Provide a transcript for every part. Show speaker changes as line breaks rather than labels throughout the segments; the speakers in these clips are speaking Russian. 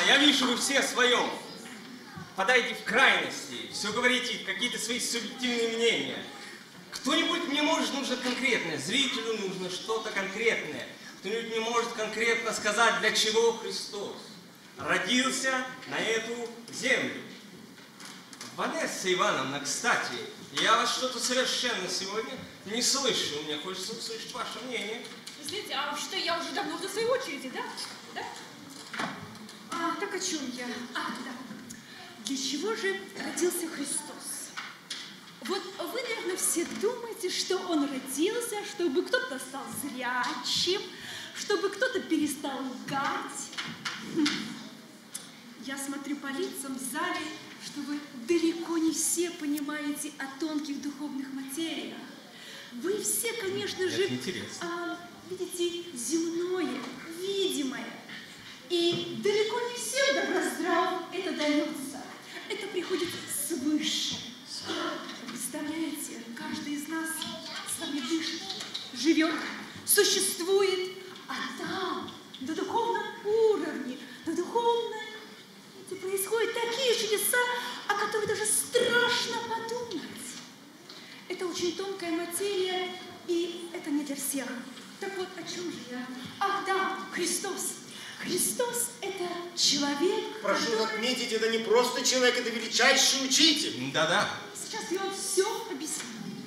я вижу, вы все о своем. Подаете в крайности, все говорите, какие-то свои субъективные мнения. Кто-нибудь мне может нужно конкретное, зрителю нужно что-то конкретное. Кто-нибудь мне может конкретно сказать, для чего Христос родился на эту землю. Ванесса Ивановна, кстати, я вас что-то совершенно сегодня не слышу. Мне хочется услышать ваше мнение.
Знаете, а что, я уже давно жду своей очереди, да? Да? Так о чем я? Да. Для чего же родился Христос? Вот вы, наверное, все думаете, что Он родился, чтобы кто-то стал зрячим, чтобы кто-то перестал лгать. Я смотрю по лицам в зале, что вы далеко не все понимаете о тонких духовных материях. Вы все, конечно же, видите земное, видимое. И далеко не всем доброздравным это дается. Это приходит свыше. Представляете, каждый из нас с вами дышит, живет, существует, а там, на духовном уровне, на духовном происходят такие чудеса, о которых даже страшно подумать. Это очень тонкая материя, и это не для всех. Так вот, о чем же я? Ах, да, Христос. Христос – это человек,
Прошу отметить, это не просто человек, это величайший учитель.
Да-да.
Сейчас я вам все объясню.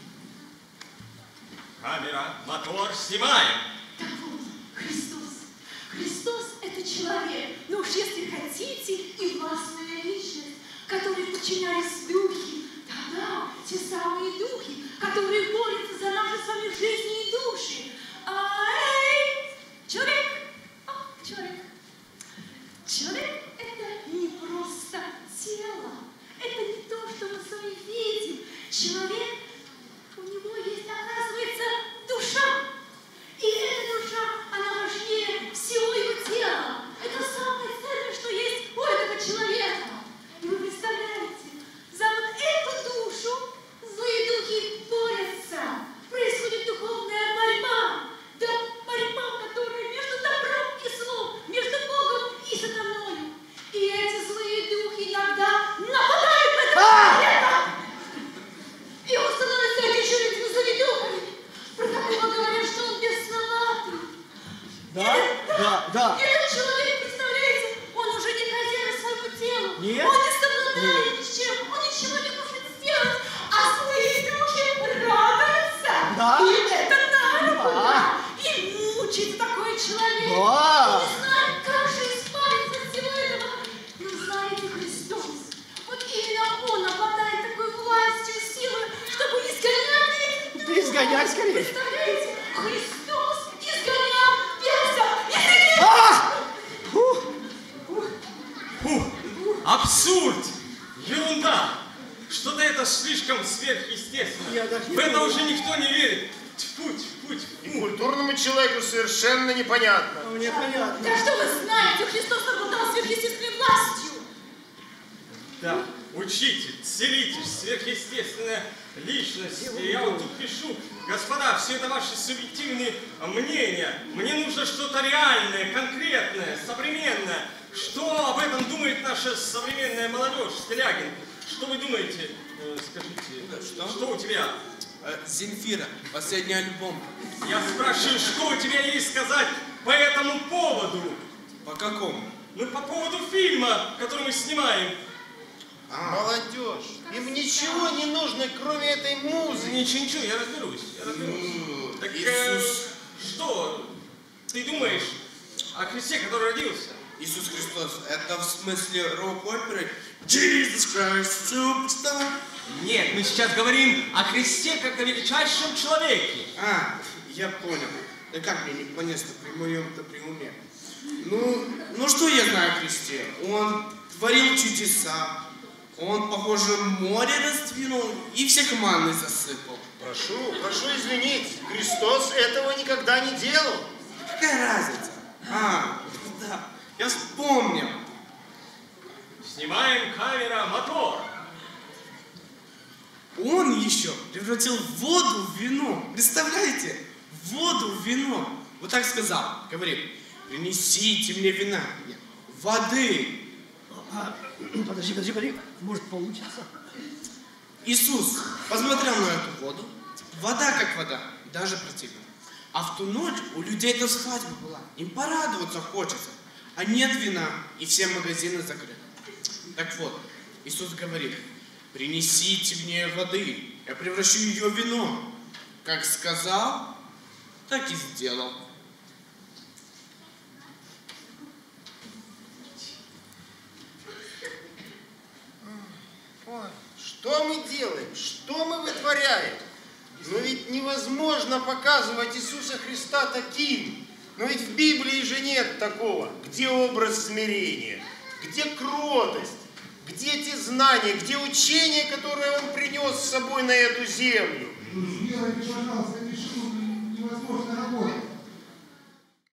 Камера, мотор, снимаем.
Так вот, Христос. Христос – это человек, но уж если хотите, и властная личность, которой подчинялись духи. Да-да, те самые духи, которые борются за наши с вами жизни и души. Человек! Человек. Человек – это не просто тело. Это не то, что мы с вами видим. Человек, у него есть, оказывается, душа. И эта душа, она важнее всего его тела. Это самое ценное, что есть у этого человека. И вы представляете, за вот эту душу злые духи борются. Происходит духовная борьба. Да, борьба, которая между добром и злом, между Богом и сатаною. И эти злые духи иногда нападают на этого человека. И он становится одержим этими злыми духами. Про такого говорят, что он бесноватый.
Да.
Этот человек, представляете, он уже не хозяин своему телу.
Нет?
Он не совладает ничем, он ничего не может сделать. А злые духи радуются.
Да?
И это на руку. Да. И мучает такой человек.
Да.
Он не знает, как же избавиться от всего этого. Но знаете, Христос, вот именно Он обладает такой властью, силой, чтобы изгонять этих духов.
Изгонять скорее.
Представляете, Христос изгонял бесов.
Абсурд! Ерунда! Что-то это слишком сверхъестественно. В это уже никто не верит. Тьфу.
И культурному человеку совершенно непонятно.
Мне понятно.
Да что вы знаете, Христос обладал сверхъестественной властью.
Да, учитель, целитель, сверхъестественная личность. И я вот тут пишу, господа, все это ваши субъективные мнения. Мне нужно что-то реальное, конкретное, современное. Что об этом думает наша современная молодежь, Стилягин? Что вы думаете? Скажите, что у тебя?
Земфира, последний альбом.
Я спрашиваю, что у тебя есть сказать по этому поводу?
По какому?
Ну, по поводу фильма, который мы снимаем.
Молодежь, им ничего не нужно, кроме этой музыки.
Ничего, я разберусь. Так,
Иисус.
Что ты думаешь о Христе, который родился?
Иисус Христос, это в смысле рок-оперы? Jesus Christ, Superstar.
Нет, мы сейчас говорим о Христе как о величайшем человеке.
Я понял. Да как мне не понять при моем-то при уме? Ну что я знаю о Христе? Он творил чудеса. Он, похоже, море раздвинул и всех манной засыпал.
Прошу извинить, Христос этого никогда не делал.
Какая разница? Да, я вспомнил.
Снимаем, камера, мотор.
Он еще превратил воду в вино. Представляете? Воду в вино. Вот так сказал. Говорит, принесите мне вина. Нет, воды.
Подожди, может получится.
Иисус посмотрел на эту воду. Вода как вода, даже противно. А в ту ночь у людей-то свадьба была. Им порадоваться хочется. А нет вина, и все магазины закрыты. Так вот, Иисус говорит: принесите мне воды, я превращу ее в вино. Как сказал, так и сделал.
Ой, что мы делаем? Что мы вытворяем? Но ведь невозможно показывать Иисуса Христа таким. Но ведь в Библии же нет такого. Где образ смирения? Где кротость? Где те знания? Где учение, которое Он принес с собой на эту землю?
Сделайте, пожалуйста, решил невозможно работать.